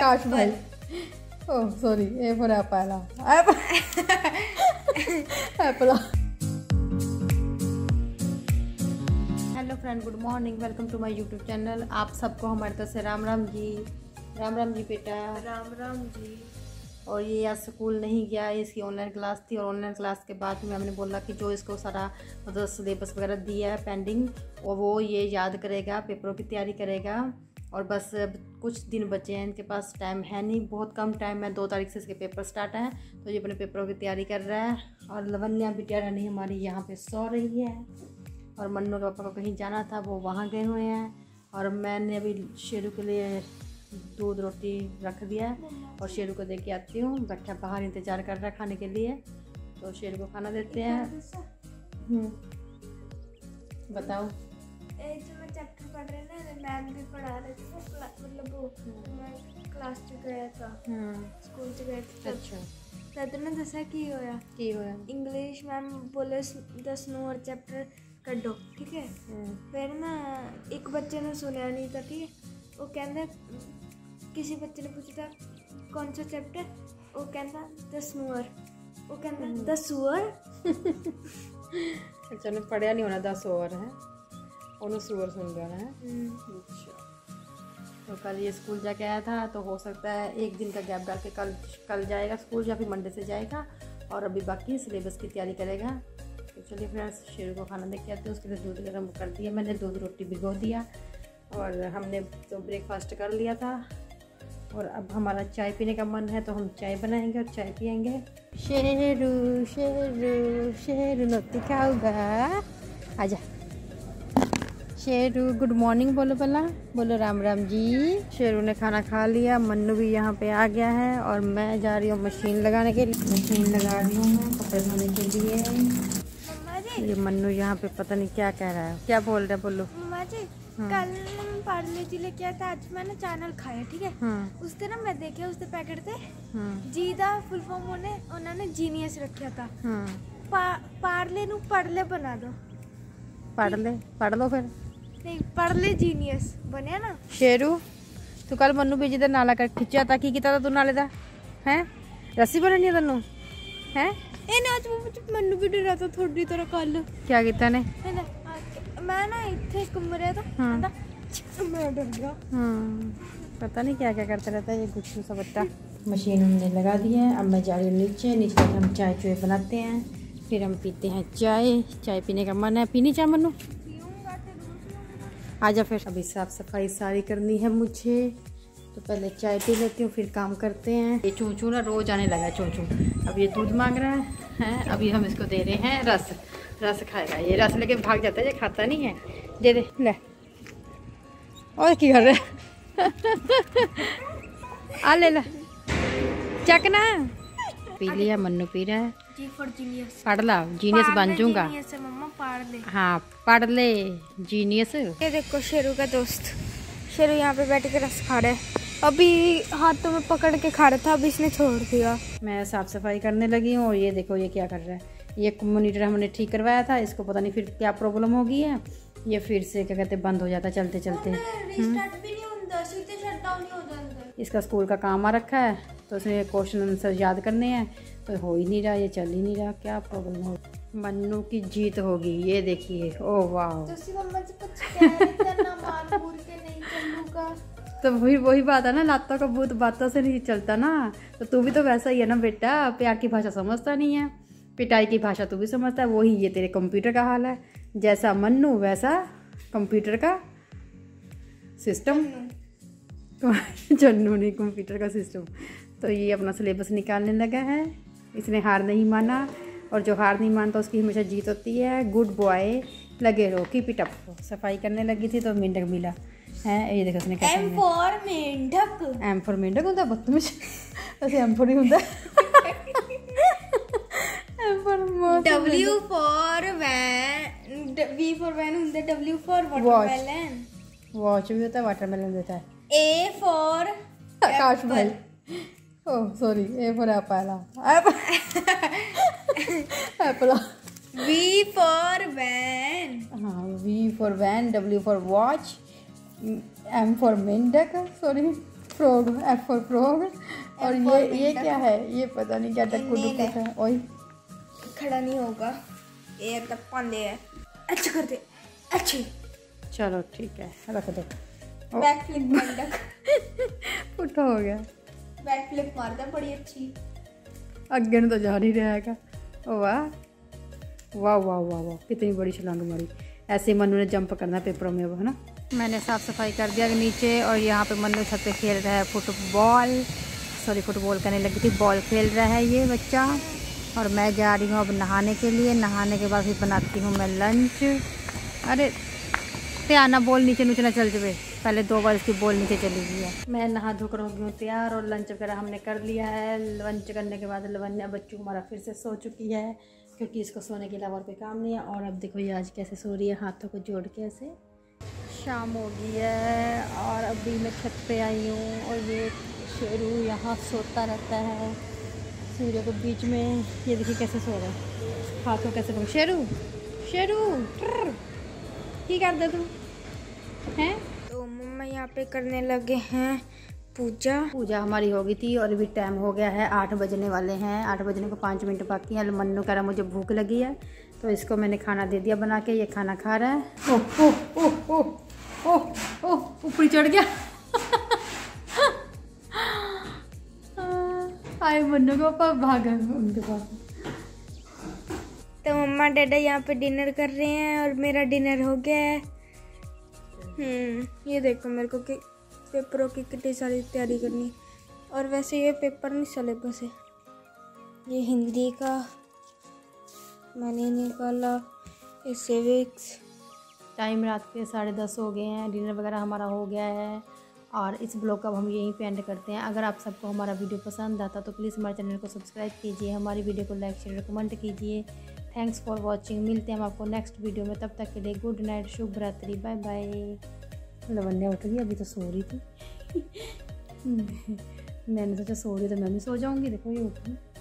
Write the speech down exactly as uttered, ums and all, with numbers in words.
आकाश भाई। Oh sorry, A for apple. Apple. Hello friend, good morning, welcome to my YouTube channel. आप सबको हमारी तरफ से राम राम जी। राम राम जी बेटा। राम राम जी। और ये आज स्कूल नहीं गया, इसकी ऑनलाइन क्लास थी और ऑनलाइन क्लास के बाद में हमने बोला कि जो इसको सारा मतलब सिलेबस वगैरह दिया है पेंडिंग, और वो ये याद करेगा, पेपरों की तैयारी करेगा। और बस अब कुछ दिन बचे हैं, इनके पास टाइम है नहीं, बहुत कम टाइम है। दो तारीख से इसके पेपर स्टार्ट हैं, तो ये अपने पेपरों की तैयारी कर रहा है। और लवन्या बिटिया रानी हमारी यहाँ पे सो रही है, और मन्नू के पापा को कहीं जाना था, वो वहाँ गए हुए हैं। और मैंने अभी शेरू के लिए दूध रोटी रख दिया है और शेरू को दे के आती हूँ। बच्चा बाहर इंतज़ार कर रहा है खाने के लिए, तो शेरू को खाना देते हैं। बताओ। जो मैं चैप्टर पढ़ रहे ना, मैम भी पढ़ा रहे थे, मतलब वो मैं क्लास च गया था, स्कूल च गए थे। अच्छा तो ना दसा की होया की होया इंग्लिश मैम बोले दस नंबर चैप्टर कड्डो, ठीक है। फिर ना एक बच्चे ने सुना नहीं था, ठीक है। वो कहते किसी बच्चे ने पूछा था कौन सा चैप्टर, वो कहता दस नंबर, वो कहता दस सुअर। अच्छा ने पढ़िया नहीं होना, दस ओवर है, उन्होंने सुअर सुन गया है। अच्छा तो कल ये स्कूल जाके आया था, तो हो सकता है एक दिन का गैप डाल के कल कल जाएगा स्कूल, या फिर मंडे से जाएगा। और अभी बाकी सिलेबस की तैयारी करेगा। तो चलिए फ्रेंड्स, शेरू को खाना दे के आते हैं। उसके लिए दूध गर्म कर दिया मैंने, दूध रोटी भिगो दिया, और हमने तो ब्रेकफास्ट कर लिया था। और अब हमारा चाय पीने का मन है, तो हम चाय बनाएंगे और चाय पियेंगे। शेरू शेरू शेरू नोती खाऊंगा, आजा शेरू। गुड मॉर्निंग बोलो, पहला बोलो राम राम जी। शेरू ने खाना खा लिया, मन्नू भी यहाँ पे आ गया है, और मैं जा रही हूँ मशीन लगाने के लिए। मशीन लगा रही हूँ मैं कपड़े धोने के लिए। ये मन्नू यहाँ पे पता नहीं क्या कह रहा है, क्या बोल रहा है, बोलो। कल पार्ले जी लेके आया था, आज मैंने चैनल खाया, ठीक है। उससे ना मैं देखे उसके पैकेट थे जीदा फुल फॉर्म होने उन्होंने जीनियस रखा था। पा, पार्ले नु पढ़ले बना दो, पढ़ ले पढ़ लो फिर। नहीं पढ़ले जीनियस बने ना। शेरू तू कल मन्नू भेजी दे नाला कर खिंचा था, की कीता था तू नाले दा हैं, रस्सी बननी है तन्नू हैं। ਇਹਨੇ ਅੱਜ ਮੈਂ ਮੈਨੂੰ ਵੀ ਡਰਿਆ ਤਾਂ ਥੋੜੀ ਤਰ੍ਹਾਂ ਕੱਲ क्या ਕੀਤਾ ने। मैं ना इतने कमरे तो कहता मैं डर गया। पता नहीं क्या क्या करता रहता है ये गुच्छू सा बच्चा। मशीन हमने लगा दी है, अब मैं जा रही हूँ नीचे। नीचे हम चाय चुए बनाते हैं, फिर हम पीते हैं चाय। चाय पीने का मन है, पीनी चाय मन्नू, आजा फिर। अभी साफ सफाई सारी करनी है मुझे, तो पहले चाय पी लेती हूँ, फिर काम करते हैं। ये चूचू ना रोज आने लगा चूचू। अब ये दूध मांग रहा है, है? अभी हम इसको दे रहे हैं रस। रस खाएगा ये, रस लेके भाग जाता है, ये खाता नहीं है। दे दे ले। और क्या कर रहे आ ले ला चक ना। पी लिया, मन्नू पी रहा है। G for genius. पढ़ ला, जीनियस बन जाऊंगा। मम्मा पढ़ ले। हाँ पढ़ ले जीनियस। ये देखो शेरू का दोस्त, शेरू यहाँ पे बैठ के रस खा रहा है। अभी हाथों में पकड़ के खा रहा था, अभी इसने छोड़ दिया। मैं साफ सफाई करने लगी हूँ, और ये देखो ये क्या कर रहा है। ये मॉनिटर हमने ठीक करवाया था, इसको पता नहीं फिर क्या प्रॉब्लम हो गई है, ये फिर से क्या कहते बंद हो जाता चलते चलते। रीस्टार्ट भी नहीं होता, सीधे शटडाउन ही हो जाता। इसका स्कूल का काम आ रखा है, तो उसने क्वेश्चन आंसर याद करने हैं, तो हो ही नहीं रहा, ये चल ही नहीं रहा। क्या प्रॉब्लम हो। मन्नू की जीत होगी, ये देखिए। ओह वाह, तो वही वही बात है ना, लातों का भूत बातों से नहीं चलता ना। तो तू भी तो वैसा ही है ना बेटा, प्यार की भाषा समझता नहीं है, पिटाई की भाषा तू भी समझता है। वही ये तेरे कंप्यूटर का हाल है, जैसा मन्नू वैसा कंप्यूटर का सिस्टम। जन्नू नहीं, कंप्यूटर का सिस्टम। तो ये अपना सिलेबस निकालने लगा है, इसने हार नहीं माना, और जो हार नहीं मानता उसकी हमेशा जीत होती है। गुड बॉय, लगे रहो, कीप इट अप। सफाई करने लगी थी तो मेंढक मिला है, ये देखो उसने क्या एम फॉर मेंढक। एम फॉर मेंढक होता बदतमीज, ऐसे एम फॉर ही होता। M for W for van, V for van होता है, डब्ल्यू फॉर वाटरमेलन। वॉच भी होता है, वाटरमेलन देता है। ए फॉर आकाश भाई। Oh sorry, A for apple. Apple. V for van. हाँ, V for van, W for watch, M for मेंढक, sorry frog, F for frog. और ये ये क्या है, ये पता नहीं क्या टक्कू टक्कू है। ओए खड़ा नहीं होगा, ये तब पांडे है। अच्छा कर दे, अच्छे। चलो ठीक है, रख दो। बैक फ्लिप मार दे। पुट्ठा हो गया। बैक फ्लिप मार दे, बड़ी अच्छी। अगे तो जा नहीं रहेगा। वाह वाह वाह वाह वाह, कितनी बड़ी छलांग मारी। ऐसे मनु ने जंप करना पेपरों में, वो है ना। मैंने साफ़ सफाई कर दिया नीचे, और यहाँ पे मनु छत पे खेल रहा है फुटबॉल। सॉरी फुटबॉल करने लगी थी, बॉल खेल रहा है ये बच्चा। और मैं जा रही हूँ अब नहाने के लिए। नहाने के बाद फिर बनाती हूँ मैं लंच। अरे त्याना बॉल नीचे नीचे ना चल जाए, पहले दो बार इसकी बॉल नीचे चली गई है। मैं नहा धोकर हो गई हूँ तैयार, और लंच वगैरह हमने कर लिया है। लंच करने के बाद लवन्या बच्चू हमारा फिर से सो चुकी है, क्योंकि इसको सोने के अलावा और कोई काम नहीं है। और अब देखो ये आज कैसे सो रही है, हाथों को जोड़ के ऐसे। शाम हो गई है और अभी मैं छत पे आई हूँ, और ये शेरू यहाँ सोता रहता है सूर्य के बीच में। ये देखिए कैसे सो रहा है, हाथों कैसे पकड़। शेरू शेरू की कर दे तू हैं। तो मम्मा यहाँ पे करने लगे हैं पूजा। पूजा हमारी हो गई थी, और अभी टाइम हो गया है, आठ बजने वाले हैं। आठ बजने को पाँच मिनट बाकी हैं। मन्नू कह रहा मुझे भूख लगी है, तो इसको मैंने खाना दे दिया बना के। ये खाना खा रहा है। ओह ओह ओह ओह ओह ओह ऊपर चढ़ गया। आए मन्नू के पापा भागा उनके पास। तो मम्मा डैडा यहाँ पे डिनर कर रहे हैं, और मेरा डिनर हो गया है। हम्म ये देखो, मेरे को कि पेपरों की कितनी सारी तैयारी करनी। और वैसे ये पेपर नहीं सिलेबस है, ये हिंदी का मैंने निकाला, ये सिविक्स। टाइम रात के साढ़े दस हो गए हैं, डिनर वगैरह हमारा हो गया है, और इस ब्लॉग का अब हम यहीं पे एंड करते हैं। अगर आप सबको हमारा वीडियो पसंद आता तो प्लीज़ हमारे चैनल को सब्सक्राइब कीजिए, हमारी वीडियो को लाइक शेयर कमेंट कीजिए। Thanks for watching. मिलते हैं हम आपको नेक्स्ट वीडियो में, तब तक के लिए गुड नाइट, शुभ रात्रि, बाय बाय। लवन्या उठ गई, अभी तो सो रही थी। मैंने सोचा सो रही तो मैं भी सो जाऊँगी। देखो ये उठ गई।